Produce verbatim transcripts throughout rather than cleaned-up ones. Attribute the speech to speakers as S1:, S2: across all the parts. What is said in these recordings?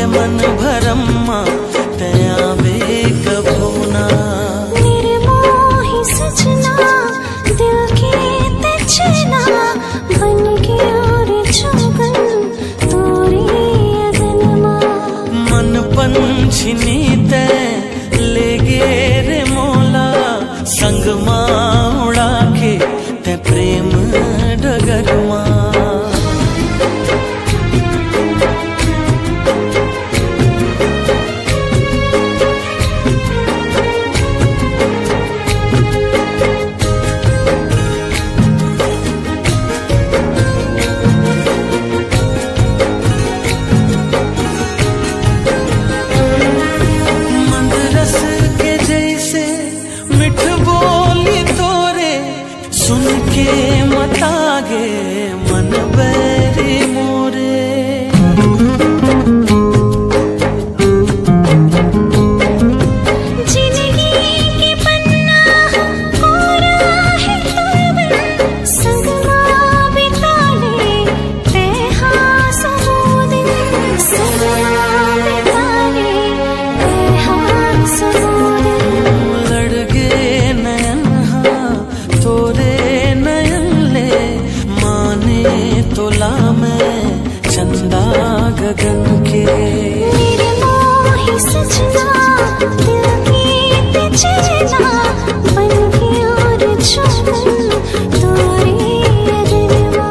S1: होवे मन भरम्मा तया वे कभूना।
S2: निर्मोही सजना दिल के तचना बन के और चुगन तोरी अदनमा।
S1: मन पंछिनी ते ले गे रे मोला संग मां उड़ा के ते प्रेम डगरमा। सुन के मतागे मन बैरी मोरे।
S2: जिंदगी की पन्ना कोरा है तुरबन संग मां बिता ले तेहा समुदिन। संग मां बिता ले तेहा समुदिन।
S1: लड़ गे नयन तोरे तोला में चंदा गगन के।
S2: निर्मोही सजना दिल की तचना बन के और चुगन तोरी अदनमा।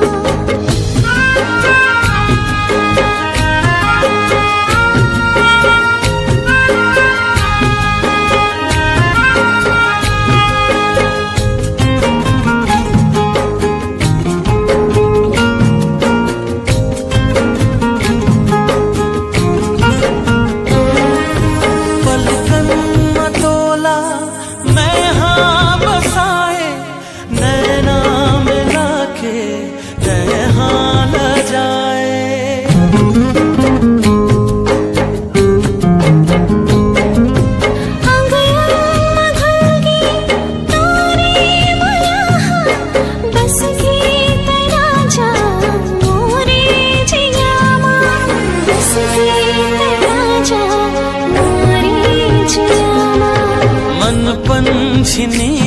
S1: मन पंछिनी